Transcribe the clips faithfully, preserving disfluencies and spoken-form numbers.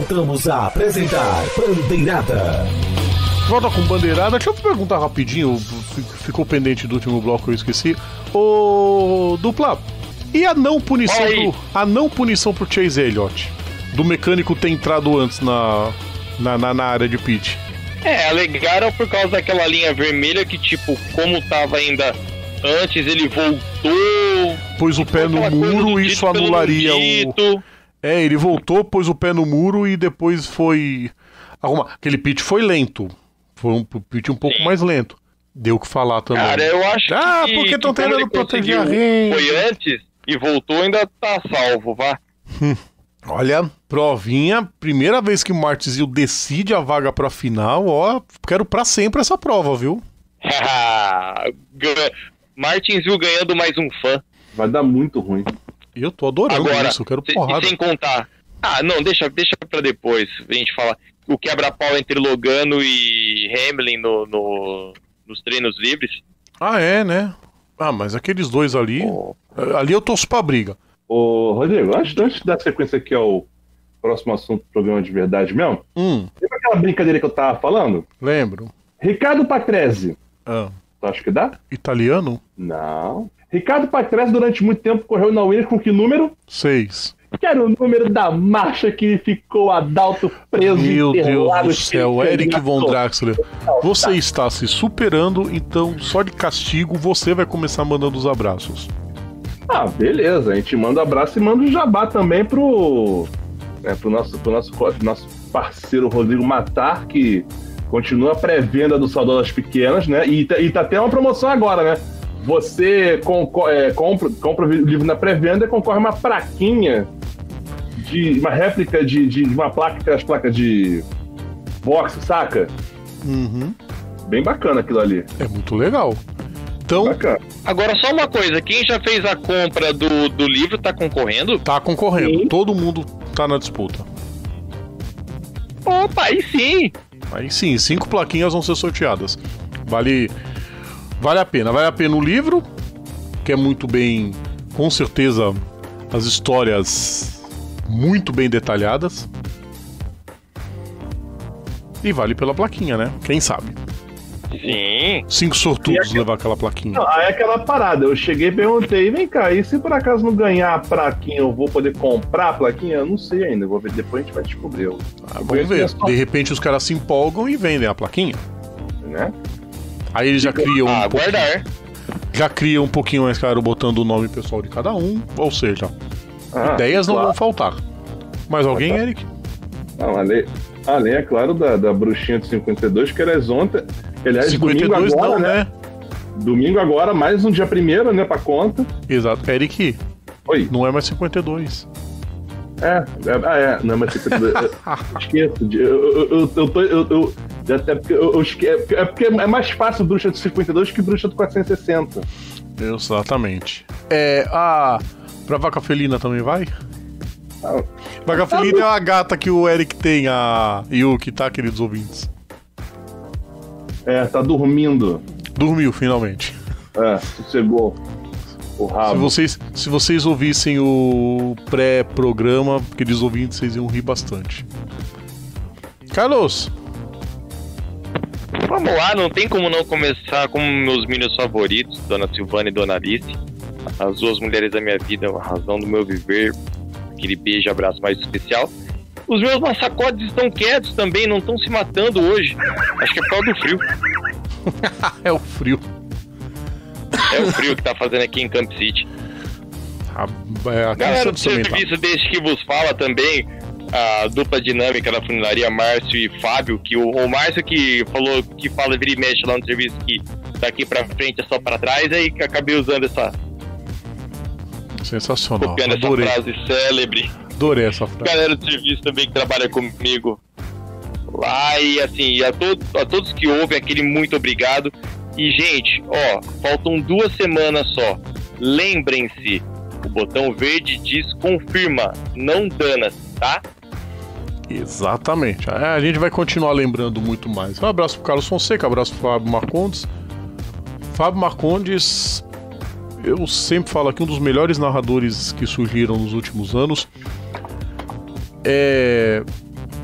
voltamos a apresentar Bandeirada. Volta com Bandeirada. Deixa eu perguntar rapidinho, ficou pendente do último bloco, eu esqueci. Ô, Dupla, e a não punição pro, a não punição pro Chase Elliott? Do mecânico ter entrado antes na, na, na, na área de pit? É, alegaram por causa daquela linha vermelha que, tipo, como tava ainda antes, ele voltou... Pôs o pé no muro e isso anularia o... É, ele voltou, pôs o pé no muro e depois foi... arrumar. Aquele pit foi lento. Foi um pit um pouco Sim. mais lento. Deu o que falar também. Cara, eu acho ah, que... Ah, porque estão tentando proteger a renda. Foi antes e voltou, ainda tá salvo, vá. Olha, provinha, primeira vez que o Martinsville decide a vaga pra final, ó, quero pra sempre essa prova, viu? Martinsville ganhando mais um fã. Vai dar muito ruim. Eu tô adorando Agora, isso, eu quero se, porrada. E sem contar... Ah, não, deixa, deixa pra depois a gente falar. O quebra-pau entre Logano e Hamlin no, no, nos treinos livres. Ah, é, né? Ah, mas aqueles dois ali... Oh. Ali eu torço pra briga. Ô, Rodrigo, antes, antes da sequência aqui ao próximo assunto do programa de verdade mesmo, hum. lembra aquela brincadeira que eu tava falando? Lembro. Ricardo Patrese. Ah. Tu acha que dá? Italiano? Não. Ricardo Patrese durante muito tempo correu na Williams com que número? Seis. Que era o número da marcha que ficou Adalto preso. Meu Deus do céu, Eric Von Draxler. Você está se superando, então só de castigo você vai começar mandando os abraços. Ah, beleza. A gente manda abraço e manda o jabá também pro, né, pro, nosso, pro nosso, nosso parceiro Rodrigo Matar, que continua a pré-venda do Saudolas Pequenas, né? E, e tá até uma promoção agora, né? Você com, é, compra, compra o livro na pré-venda e concorre a uma plaquinha, de uma réplica de, de uma placa, aquelas placas de boxe, saca? Uhum. Bem bacana aquilo ali. É muito legal. Então, bacana. Agora só uma coisa, quem já fez a compra do, do livro tá concorrendo? Tá concorrendo, sim. Todo mundo tá na disputa. Opa, aí sim! Aí sim, cinco plaquinhas vão ser sorteadas. Vale, vale a pena, vale a pena o livro, que é muito bem, com certeza, as histórias muito bem detalhadas. E vale pela plaquinha, né? Quem sabe? Sim. Cinco sortudos aquela... levar aquela plaquinha. Não, aí é aquela parada, eu cheguei e perguntei, vem cá, e se por acaso não ganhar a plaquinha, eu vou poder comprar a plaquinha? Eu não sei ainda, vou ver, depois a gente vai descobrir. Eu... Ah, vamos ver, de repente os caras se empolgam e vendem a plaquinha. Né? Aí eles já criam ah, um guardar. Já criam um pouquinho mais claro, botando o nome pessoal de cada um, ou seja, ah, ideias claro. Não vão faltar. Mais alguém, ah, tá. Eric? Não, além, além, é claro, da, da bruxinha de cinquenta e dois, que elas ontem... Aliás, cinquenta e dois domingo agora, não, né? né? Domingo agora, mais um dia primeiro, né, pra conta. Exato. Eric, oi. Não é mais cinquenta e dois. É, é, ah, é, não é mais cinquenta e dois. eu, esqueço. De, eu, eu, eu, eu, tô, eu, eu, até porque eu, eu esqueço, é porque é mais fácil bruxa de cinquenta e dois que bruxa de quatrocentos e sessenta. Exatamente. É, a... Pra vaca felina também vai? Ah, vaca tá felina é a gata que o Eric tem, a Yuki, tá, queridos ouvintes? É, tá dormindo. Dormiu, finalmente. É, sossegou o rabo. Se vocês, se vocês ouvissem o pré-programa, queridos ouvintes, vocês iam rir bastante. Carlos! Vamos lá, não tem como não começar com meus minions favoritos, Dona Silvana e Dona Alice. As duas mulheres da minha vida, a razão do meu viver. Aquele beijo e abraço mais especial. Os meus massacotes estão quietos também, não estão se matando hoje. Acho que é por causa do frio. É o frio. É o frio que tá fazendo aqui em Camp City. A, é a Galera do serviço desse que vos fala também, a dupla dinâmica da funilaria Márcio e Fábio, que o, o Márcio que falou, que fala vira e mexe lá no serviço que daqui pra frente é só pra trás, aí que acabei usando essa... Sensacional. Copiando Adorei. essa frase célebre. Adorei essa frase. Galera do serviço também que trabalha comigo lá, e assim, a, to- a todos que ouvem, aquele muito obrigado. E gente, ó, faltam duas semanas só. Lembrem-se, o botão verde diz confirma, não dana-se, tá? Exatamente. É, a gente vai continuar lembrando muito mais. Um abraço pro Carlos Fonseca, um abraço pro Fábio Marcondes. Fábio Marcondes, eu sempre falo aqui, um dos melhores narradores que surgiram nos últimos anos. É...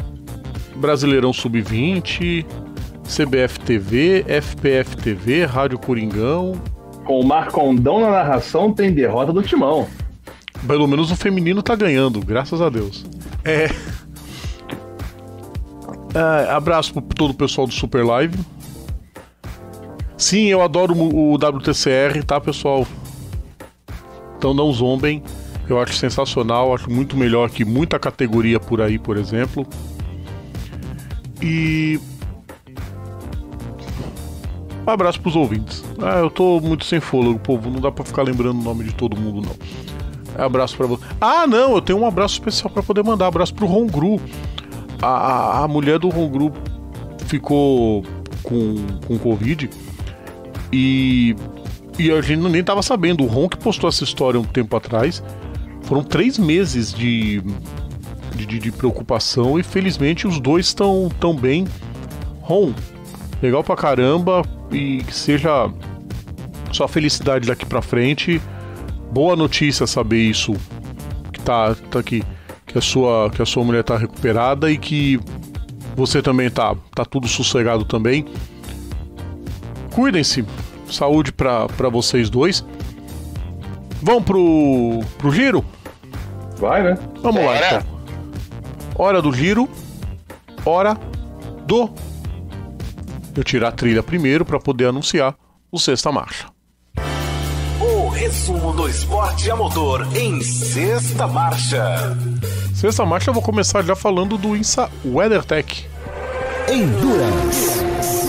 Brasileirão sub vinte, C B F T V, F P F T V, Rádio Coringão. Com o Marcondão na narração, tem derrota do Timão. Pelo menos o feminino tá ganhando, graças a Deus. É... é abraço para todo o pessoal do Super Live. Sim, eu adoro o W T C R, tá, pessoal? Então não zombem. Eu acho sensacional, acho muito melhor que muita categoria por aí, por exemplo. E... um abraço pros ouvintes. Ah, eu tô muito sem fôlego, povo. Não dá pra ficar lembrando o nome de todo mundo, não. Abraço pra você. Ah, não, eu tenho um abraço especial pra poder mandar. Abraço pro Hongru. A, a, a mulher do Hongru ficou com, com Covid. E... E a gente nem tava sabendo. O Ron que postou essa história um tempo atrás. Foram três meses de, de, de preocupação e felizmente os dois estão tão bem. Ron, legal pra caramba e que seja só felicidade daqui pra frente. Boa notícia saber isso, que tá, tá aqui, que a sua, que a sua mulher tá recuperada e que você também tá, tá tudo sossegado também. Cuidem-se, saúde pra, pra vocês dois. Vamos pro, pro giro? Vai, né? Vamos lá, então. Hora do giro. Hora do... Eu tirar a trilha primeiro para poder anunciar o Sexta Marcha. O resumo do esporte a motor em Sexta Marcha. Sexta Marcha eu vou começar já falando do INSA WeatherTech. Endurance.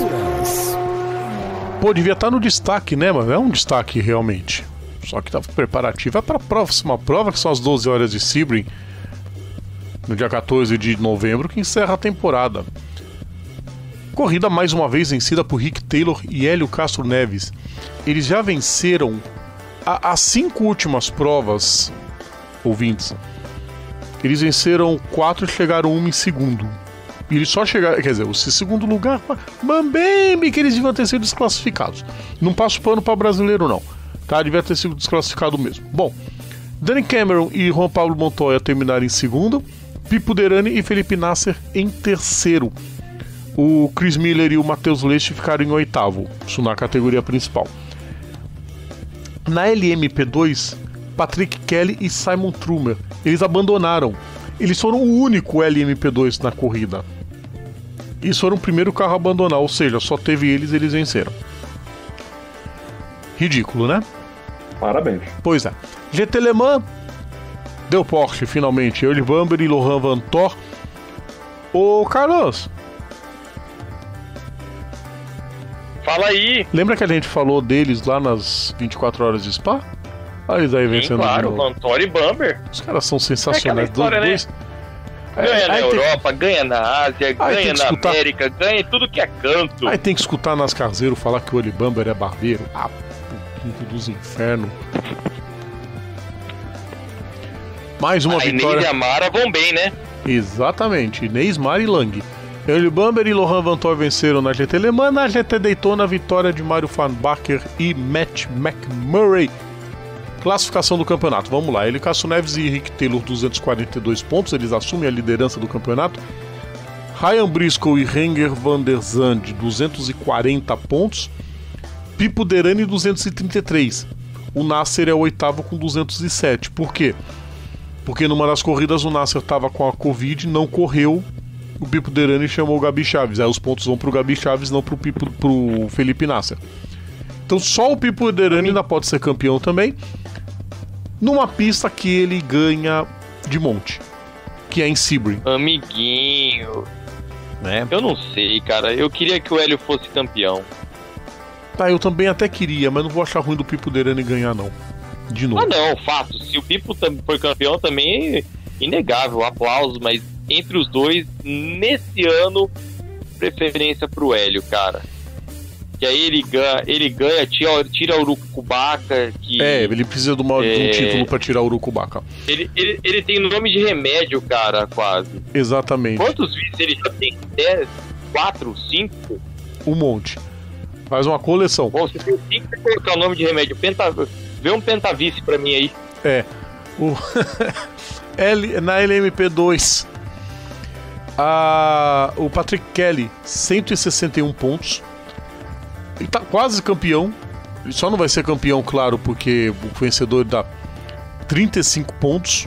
Pô, devia estar no destaque, né, mano? É um destaque realmente. Só que tá preparativa para a próxima prova, que são as doze horas de Sebring, no dia quatorze de novembro, que encerra a temporada. Corrida mais uma vez vencida por Rick Taylor e Hélio Castro Neves. Eles já venceram a, as cinco últimas provas, ouvintes. Eles venceram quatro e chegaram uma em segundo. E eles só chegaram, quer dizer, o segundo lugar, mambembe, que eles deviam ter sido desclassificados. Não passo pano para brasileiro, não. Tá, devia ter sido desclassificado mesmo. Bom, Danny Cameron e Juan Pablo Montoya terminaram em segundo, Pipo Derani e Felipe Nasser em terceiro. O Chris Miller e o Matheus Leite ficaram em oitavo, isso na categoria principal. Na L M P dois, Patrick Kelly e Simon Trumer, eles abandonaram. Eles foram o único L M P dois na corrida. Eles foram o primeiro carro a abandonar, ou seja, só teve eles e eles venceram. Ridículo, né? Parabéns. Pois é. G T Le Mans deu Porsche, finalmente. Earl Bamber e Laurent Vantor. Ô, Carlos. Fala aí. Lembra que a gente falou deles lá nas vinte e quatro horas de Spa? Olha eles aí vencendo. Sim, claro, Vantor e Bamber. Os caras são sensacionais. É história, dois, né? Ganha é, na Europa, tem... ganha na Ásia, aí ganha na escutar... América, ganha em tudo que é canto. Aí tem que escutar nas Carzeiro falar que o Earl Bamber é barbeiro. Ah, puto dos infernos. Mais uma a vitória. Inês e a Mara vão bem, né? Exatamente, Inês, Mara e Lang. Earl Bamber e Laurent Vantor venceram na G T Le Mans, na G T Daytona, vitória de Mário Farnbacher e Matt McMurray. Classificação do campeonato, vamos lá. Hélio Castro Neves e Rick Taylor, duzentos e quarenta e dois pontos, eles assumem a liderança do campeonato. Ryan Briscoe e Renger van der Zande, duzentos e quarenta pontos. Pipo Derani, duzentos e trinta e três. O Nasser é o oitavo com duzentos e sete. Por quê? Porque numa das corridas o Nasser estava com a Covid, não correu. O Pipo Derani chamou o Gabi Chaves. Aí os pontos vão pro Gabi Chaves, não pro, Pipo, pro Felipe Nasser. Então só o Pipo Derani ainda pode ser campeão também, numa pista que ele ganha de monte, que é em Sebring. Amiguinho, né? Eu não sei, cara. Eu queria que o Hélio fosse campeão. Tá, eu também até queria, mas não vou achar ruim do Pipo Derani ganhar, não. De novo. Ah, não, fato. Se o Pipo for campeão também é inegável, aplausos, mas entre os dois, nesse ano, preferência pro Hélio, cara. Que aí ele ganha, ele ganha tira, tira o Urucubaca. Que, é, ele precisa de, uma, é... de um título pra tirar o Urucubaca. Ele, ele, ele tem nome de remédio, cara, quase. Exatamente. Quantos vídeos ele já tem? dez, quatro, cinco? Um monte. Faz uma coleção. Bom, você tem que colocar o nome de remédio. Penta... Vê um Pentavice pra mim aí. É. O... L... Na L M P dois, A, o Patrick Kelly, cento e sessenta e um pontos. Ele tá quase campeão. Ele só não vai ser campeão, claro, porque o vencedor dá trinta e cinco pontos.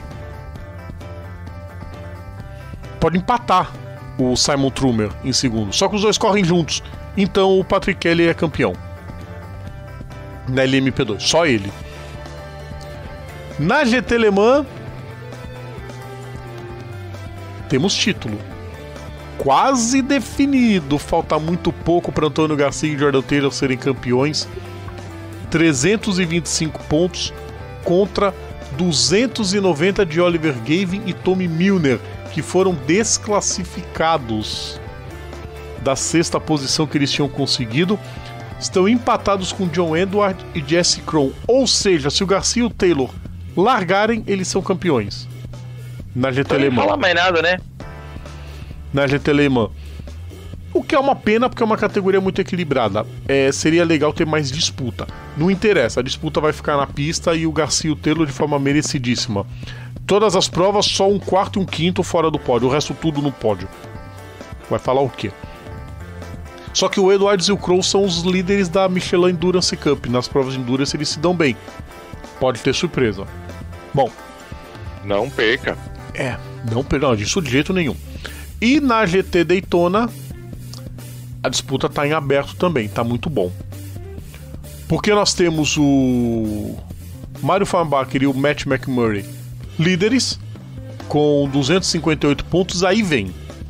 Pode empatar o Simon Trumer em segundo. Só que os dois correm juntos. Então o Patrick Kelly é campeão na L M P dois. Só ele. Na G T Le Mans temos título quase definido. Falta muito pouco para Antônio Garcia e Jordan Taylor serem campeões. trezentos e vinte e cinco pontos contra duzentos e noventa de Oliver Gavin e Tommy Milner, que foram desclassificados da sexta posição que eles tinham conseguido. Estão empatados com John Edward e Jesse Krohn. Ou seja, se o Garcia e o Taylor largarem, eles são campeões na G T Le Mans. Não fala mais nada, né? Na G T Le Mans. O que é uma pena, porque é uma categoria muito equilibrada. É, seria legal ter mais disputa. Não interessa, a disputa vai ficar na pista e o Garcia e o Taylor de forma merecidíssima. Todas as provas, só um quarto e um quinto fora do pódio, o resto tudo no pódio. Vai falar o quê? Só que o Edwards e o Krohn são os líderes da Michelin Endurance Cup. Nas provas de Endurance eles se dão bem. Pode ter surpresa. Bom. Não perca. É, não perca, não, disso de jeito nenhum. E na G T Daytona, a disputa tá em aberto também, tá muito bom. Porque nós temos o Mário Farnbacher e o Matt McMurray líderes, com duzentos e cinquenta e oito pontos. Aí vem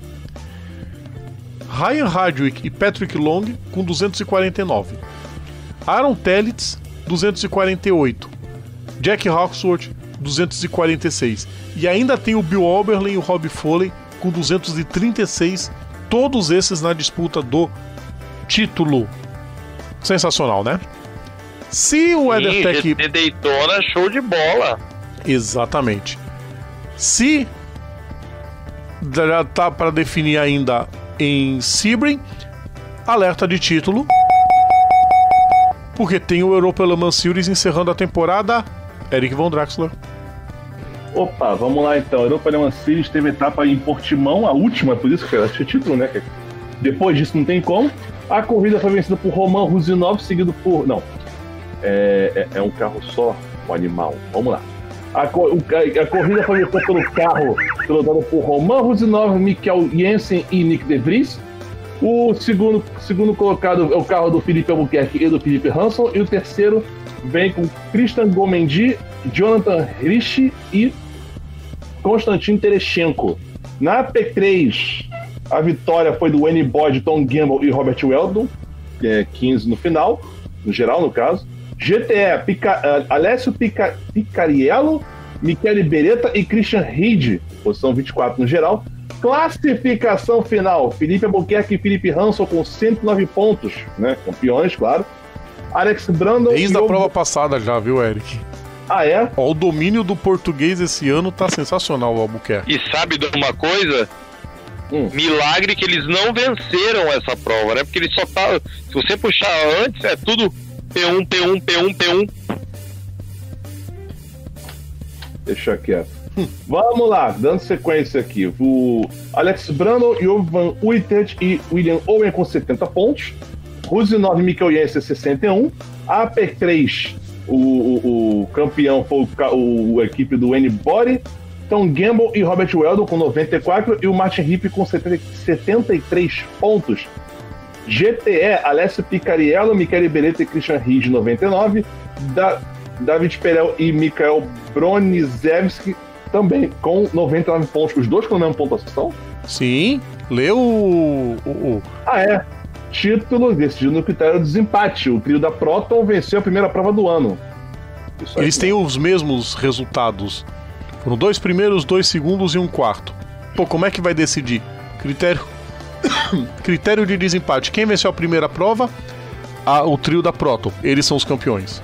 Ryan Hardwick e Patrick Long com duzentos e quarenta e nove, Aaron Telitz duzentos e quarenta e oito, Jack Hawksworth duzentos e quarenta e seis, e ainda tem o Bill Oberlin e o Rob Foley com duzentos e trinta e seis, todos esses na disputa do título. Sensacional, né? Se o WeatherTech... G T Daytona, show de bola. Exatamente. Se já tá para definir ainda em Sebring, alerta de título, porque tem o Europa Le Mans Series encerrando a temporada. Eric Von Draxler. Opa, vamos lá então. Europa Le Mans Series teve etapa em Portimão, a última, por isso que era título, né? Depois disso não tem como. A corrida foi vencida por Roman Rusinov, seguido por... Não, é, é, é um carro só, o animal. Vamos lá. A, co... a corrida foi vencida pelo carro pilotado por Roman Rusinov, Mikkel Jensen e Nick De Vries. O segundo, segundo colocado é o carro do Felipe Albuquerque e do Felipe Hansson. E o terceiro vem com Christian Gomendi, Jonathan Ricci e Konstantin Tereschenko. Na P três, a vitória foi do Wayne Boyd, Tom Gamble e Robert Weldon, é, quinze no final, no geral, no caso. G T E, Pica, uh, Alessio Pica, Picariello, Michele Beretta e Christian Reed, posição vinte e quatro no geral. Classificação final, Felipe Albuquerque e Felipe Hansson com cento e nove pontos, né? Campeões, claro. Alex Brandon... Desde a o... prova passada já, viu, Eric? Ah, é? Ó, o domínio do português esse ano tá sensacional, o Albuquerque. E sabe de uma coisa? Hum. Milagre que eles não venceram essa prova, né? Porque eles só tá... Se você puxar antes, é tudo P um, P um, P um, P um. Deixa quieto. Hum. Vamos lá, dando sequência aqui. O Alex Brandon, Jovan Uitert e William Owen com setenta pontos. Rusinov e Mikkel Jensen, sessenta e um. A P três, o, o, o campeão foi o, o, a equipe do Wayne Boyd, Tom Gamble e Robert Weldon com noventa e quatro e o Martin Hipp com setenta e três pontos. G T E, Alessio Picariello, Michele Beretta e Christian Reed, noventa e nove. Da, David Perel e Mikhail Broniszewski também com noventa e nove pontos. Os dois com a mesma pontuação? Sim, leu o, o, o... Ah, é. Título decidido no critério de desempate. O trio da Proton venceu a primeira prova do ano. Isso Eles têm os mesmos resultados. Foram dois primeiros, dois segundos e um quarto. Pô, como é que vai decidir? Critério Critério de desempate. Quem venceu a primeira prova? Ah, o trio da Proton. Eles são os campeões.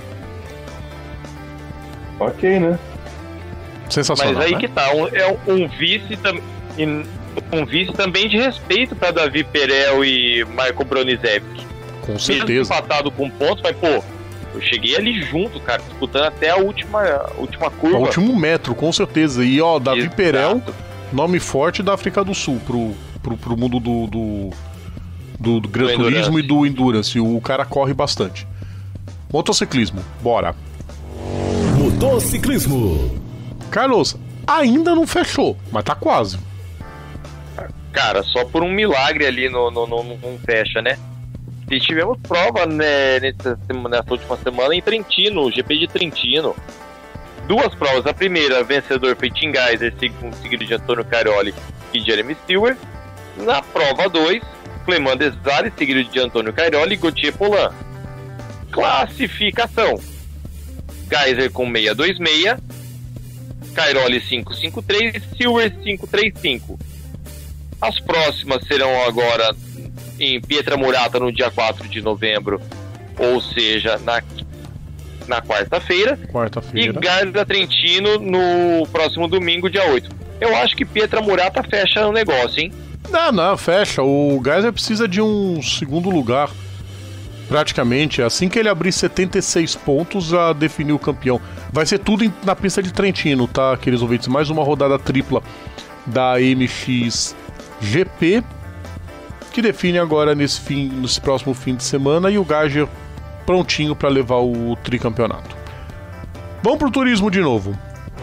Ok, né? Sensacional. Mas aí né? que tá. Um, é um vice também. Um vice também de respeito para Davi Perel e Michael Broniszewski. Com certeza. Mesmo empatado com pontos, mas pô, eu cheguei ali junto, cara, disputando até a última, a última curva. O último metro, com certeza. E ó, Davi Exato. Perel, nome forte da África do Sul, pro pro, pro mundo do, do, do, do Gran Turismo e do Endurance. O cara corre bastante. Motociclismo, bora. Motociclismo. Carlos, ainda não fechou, mas tá quase. Cara, só por um milagre ali no, no, no, não fecha, né? E tivemos prova, né, nessa, nessa última semana em Trentino, o G P de Trentino. Duas provas. A primeira, vencedor foi Tim Geiser, seguido de Antônio Cairoli e Jeremy Stewart. Na prova dois, Clément Desailly, seguido de Antônio Cairoli e Gauthier Paulin. Classificação: Geiser com seiscentos e vinte e seis, Cairoli quinhentos e cinquenta e três, Stewart quinhentos e trinta e cinco. As próximas serão agora em Pietramoratta no dia quatro de novembro, ou seja, na, na quarta-feira. Quarta-feira. E Garda Trentino no próximo domingo, dia oito. Eu acho que Pietramoratta fecha o negócio, hein? Não, não, fecha. O Geiser precisa de um segundo lugar, praticamente. Assim que ele abrir setenta e seis pontos, a definir o campeão. Vai ser tudo em, na pista de Trentino, tá, queridos ouvintes? Mais uma rodada tripla da M X G P, que define agora nesse, fim, nesse próximo fim de semana, e o Geiger prontinho para levar o tricampeonato. Vamos pro turismo de novo.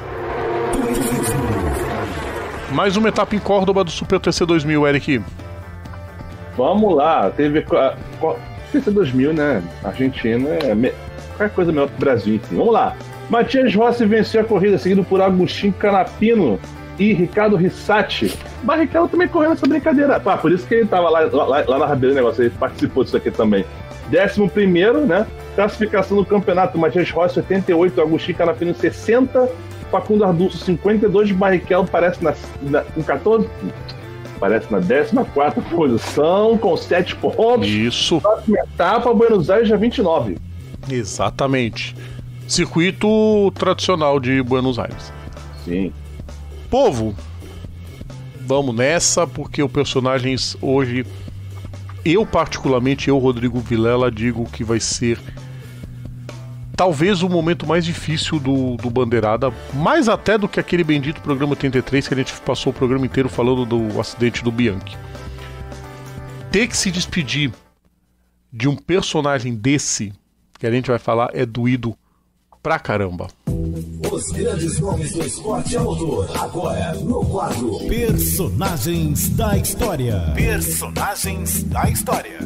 Mais uma etapa em Córdoba do Super T C dois mil, Eric. Vamos lá, teve a T C dois mil, né? Argentina é me... qualquer coisa melhor que o Brasil, enfim. Vamos lá. Matias Rossi venceu a corrida, seguido por Agostinho Canapino e Ricardo Rissati. Mas Ricardo também correu nessa brincadeira. Pá, por isso que ele tava lá, lá, lá na Rabeira, negócio, ele participou disso aqui também. Décimo primeiro, né? Classificação do campeonato: Matias Rossi oitenta e oito, Agostinho Canapino sessenta, Facundo Arduzzo cinquenta e dois, Barrichello parece na, na, com catorze, parece na décima quarta posição, com sete pontos. Isso. Próxima etapa, Buenos Aires, dia vinte e nove. Exatamente. Circuito tradicional de Buenos Aires. Sim. Povo, vamos nessa, porque o personagens hoje, eu particularmente, eu, Rodrigo Vilela, digo que vai ser talvez o momento mais difícil do, do Bandeirada, mais até do que aquele bendito programa oitenta e três que a gente passou o programa inteiro falando do acidente do Bianchi. Ter que se despedir de um personagem desse, que a gente vai falar, é doído pra caramba. Os grandes nomes do esporte a motor, agora no quadro Personagens da História. Personagens da História.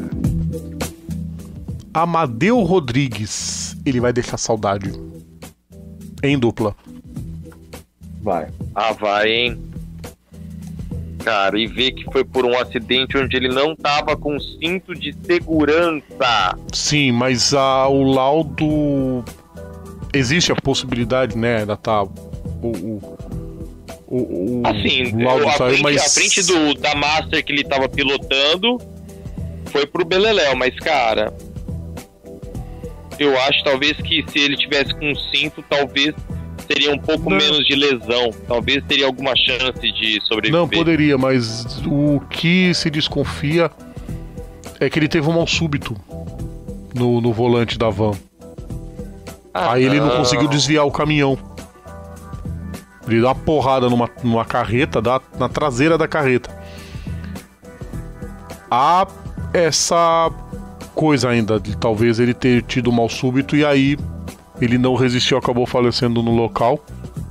Amadeu Rodrigues, ele vai deixar saudade. Em dupla. Vai. Ah, vai, hein? Cara, e ver que foi por um acidente onde ele não tava com cinto de segurança. Sim, mas a, o laudo... Existe a possibilidade, né? Ainda tá... O, o, o, o, assim, o laudo a, saiu, frente, mas... a frente do, da Master que ele tava pilotando foi pro Beleléu, mas, cara... Eu acho, talvez, que se ele tivesse com um cinto, talvez teria um pouco não. menos de lesão. Talvez teria alguma chance de sobreviver. Não, poderia, mas o que se desconfia é que ele teve um mal súbito no, no volante da van. Ah, Aí ele não conseguiu desviar o caminhão. Ele dá uma porrada numa, numa carreta, dá na traseira da carreta. Há essa coisa ainda de talvez ele ter tido um mal súbito e aí ele não resistiu, acabou falecendo no local.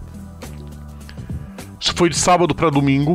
Isso foi de sábado para domingo,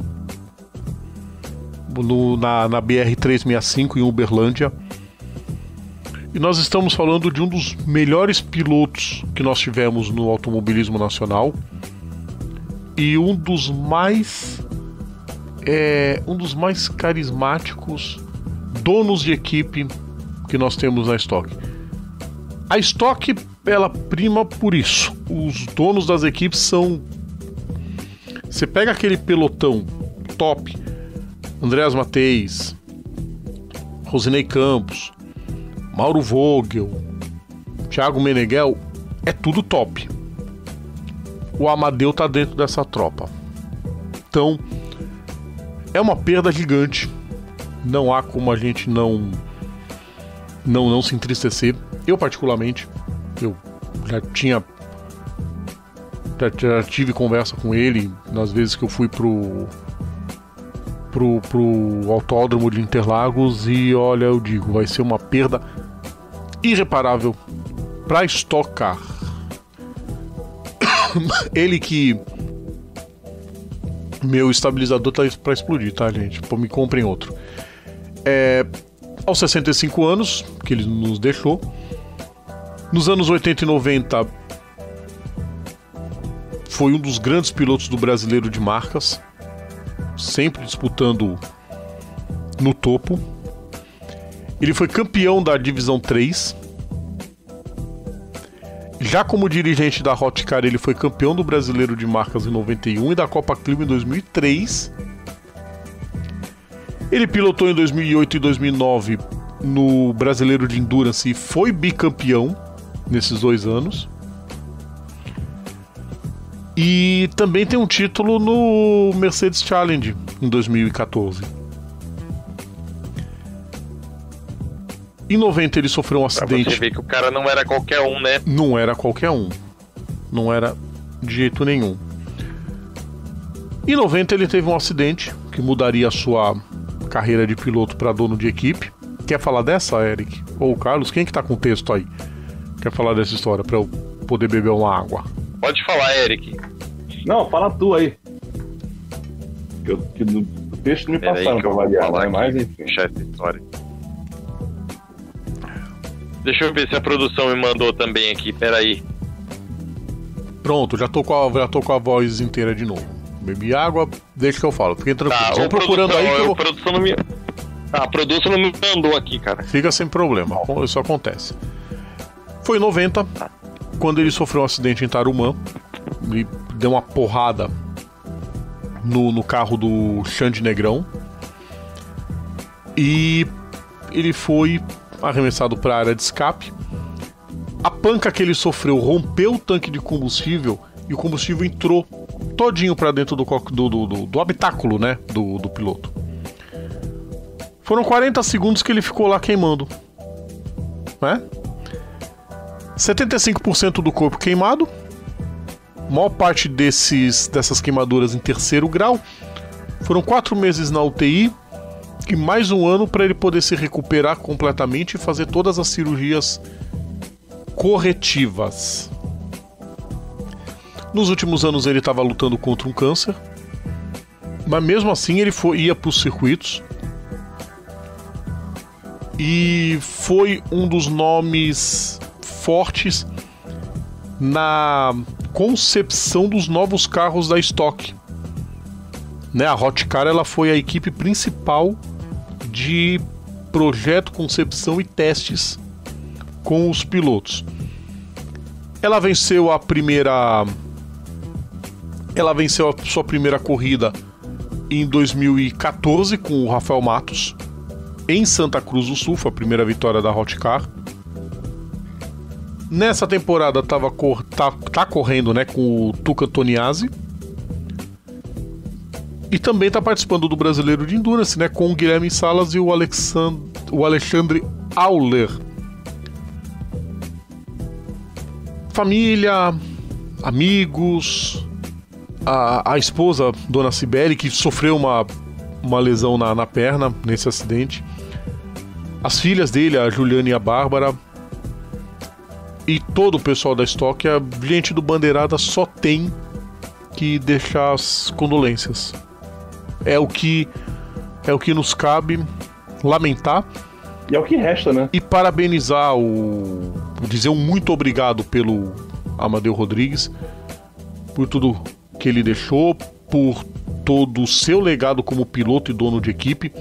no, na, na B R trezentos e sessenta e cinco em Uberlândia. E nós estamos falando de um dos melhores pilotos que nós tivemos no automobilismo nacional e um dos mais é, um dos mais carismáticos donos de equipe que nós temos na Stock. A Stock, ela prima por isso. Os donos das equipes são... Você pega aquele pelotão top, Andreas Mateis, Rosinei Campos, Mauro Vogel, Thiago Meneghel, é tudo top. O Amadeu tá dentro dessa tropa. Então, é uma perda gigante. Não há como a gente não não, não se entristecer. Eu particularmente, eu já tinha já, já tive conversa com ele nas vezes que eu fui pro pro, pro Autódromo de Interlagos e olha, eu digo, vai ser uma perda irreparável pra Stock Car. Ele que... Meu estabilizador tá pra explodir, tá, gente? Pô, me comprem outro. É, aos sessenta e cinco anos, que ele nos deixou. Nos anos oitenta e noventa, foi um dos grandes pilotos do Brasileiro de Marcas, sempre disputando no topo. Ele foi campeão da Divisão três. Já como dirigente da Hot Car, ele foi campeão do Brasileiro de Marcas em noventa e um e da Copa Clima em dois mil e três. Ele pilotou em dois mil e oito e dois mil e nove no Brasileiro de Endurance e foi bicampeão nesses dois anos. E também tem um título no Mercedes Challenge em dois mil e quatorze. Em noventa ele sofreu um acidente. Pra você ver que o cara não era qualquer um, né? Não era qualquer um. Não era de jeito nenhum. Em noventa ele teve um acidente que mudaria a sua carreira de piloto para dono de equipe. Quer falar dessa, Eric? Ou Carlos? Quem que tá com o texto aí? Quer falar dessa história para eu poder beber uma água? Pode falar, Eric. Não, fala tu aí. Que, eu, que no texto me Pera passaram aí que pra eu vou variar, falar né? aqui, Mas enfim. fechar essa história. Deixa eu ver se a produção me mandou também aqui, peraí. Pronto, já tô, com a, já tô com a voz inteira de novo. Bebi água, deixa que eu falo. Fiquem tranquilos. Tá, Vão o procurando produção, aí que eu vou... a produção não me... Ah, a produção não me mandou aqui, cara. Fica sem problema, isso acontece. Foi em noventa, quando ele sofreu um acidente em Tarumã. Ele deu uma porrada no, no carro do Xande Negrão. E ele foi arremessado para a área de escape. A panca que ele sofreu rompeu o tanque de combustível e o combustível entrou todinho para dentro do, do, do, do, do habitáculo, né, do, do piloto. Foram quarenta segundos que ele ficou lá queimando, né? setenta e cinco por cento do corpo queimado. A maior parte desses, dessas queimaduras em terceiro grau. Foram quatro meses na U T I e mais um ano para ele poder se recuperar completamente e fazer todas as cirurgias corretivas. Nos últimos anos ele estava lutando contra um câncer, mas mesmo assim ele foi, ia para os circuitos e foi um dos nomes fortes na concepção dos novos carros da Stock. Né, a Hot Car ela foi a equipe principal de projeto, concepção e testes com os pilotos. Ela venceu a primeira ela venceu a sua primeira corrida em dois mil e quatorze com o Rafael Matos em Santa Cruz do Sul, foi a primeira vitória da Hot Car. Nessa temporada tava cor, tá, tá correndo, né, com o Tuca Toniazzi. E também está participando do Brasileiro de Endurance, né, com o Guilherme Salas e o, Alexand... o Alexandre Auler. Família, amigos, a, a esposa, Dona Cibele, que sofreu uma, uma lesão na, na perna nesse acidente. As filhas dele, a Juliana e a Bárbara. E todo o pessoal da Stock, a gente do Bandeirada só tem que deixar as condolências. É o que é o que nos cabe lamentar. E é o que resta, né? E parabenizar o... dizer um muito obrigado pelo Amadeu Rodrigues, por tudo que ele deixou, por todo o seu legado como piloto e dono de equipe.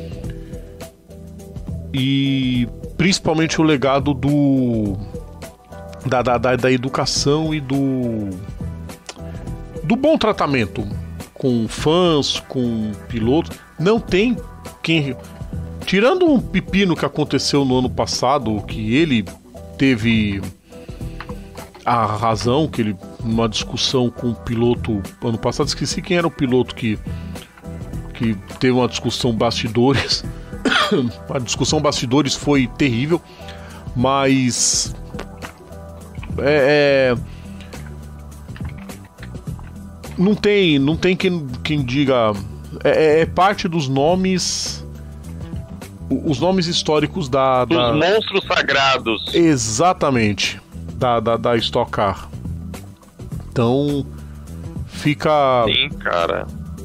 E principalmente o legado do... Da, da, da, da educação e do... do bom tratamento com fãs, com pilotos. Não tem quem... Tirando um pepino que aconteceu no ano passado, que ele teve a razão, que ele, numa discussão com o piloto ano passado, esqueci quem era o piloto que, que teve uma discussão bastidores. A discussão bastidores foi terrível, mas é, é, não tem, não tem quem, quem diga É, é parte dos nomes... Os nomes históricos da... Dos da... monstros sagrados. Exatamente. Da, da, da Stock Car. Então... Fica... Sim, cara.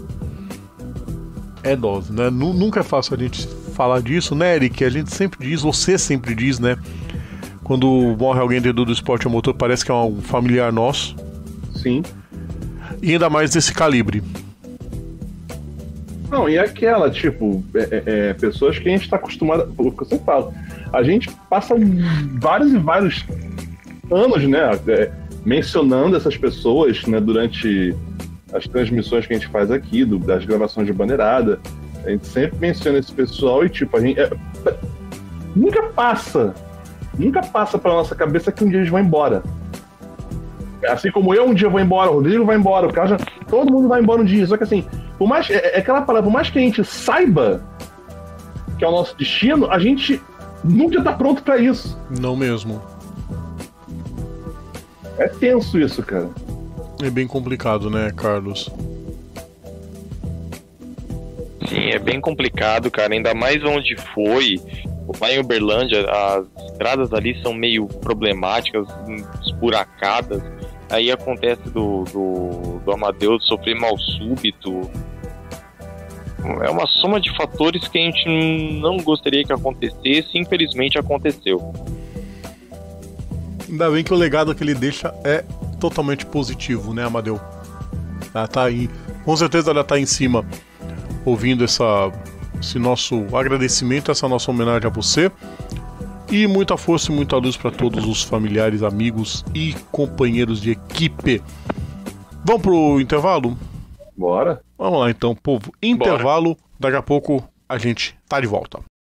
É dose, né? Nunca é fácil a gente falar disso, né, Eric? A gente sempre diz, você sempre diz, né? Quando morre alguém dentro do esporte a motor, parece que é um familiar nosso. Sim. E ainda mais desse calibre. Não, e aquela, tipo, é, é, pessoas que a gente tá acostumado... O que eu sempre falo, a gente passa vários e vários anos, né, é, mencionando essas pessoas, né, durante as transmissões que a gente faz aqui, do, das gravações de Bandeirada. A gente sempre menciona esse pessoal e, tipo, a gente... É, nunca passa, nunca passa pela nossa cabeça que um dia eles vão embora. Assim como eu um dia vou embora, o Rodrigo vai embora, o Carlos já... Todo mundo vai embora um dia, só que assim... Por mais, é, é aquela palavra, por mais que a gente saiba que é o nosso destino, a gente nunca tá pronto pra isso. Não mesmo. É tenso isso, cara. É bem complicado, né, Carlos? Sim, é bem complicado, cara. Ainda mais onde foi. Lá em Uberlândia, as estradas ali são meio problemáticas, esburacadas. Aí acontece do, do, do Amadeus sofrer mal súbito. É uma soma de fatores que a gente não gostaria que acontecesse, infelizmente aconteceu. Ainda bem que o legado que ele deixa é totalmente positivo, né, Amadeu? Ela tá aí, com certeza ela tá em cima, ouvindo essa, esse nosso agradecimento, essa nossa homenagem a você. E muita força e muita luz para todos os familiares, amigos e companheiros de equipe. Vamos pro intervalo? Bora. Vamos lá então, povo. Intervalo, Bora. Daqui a pouco a gente tá de volta.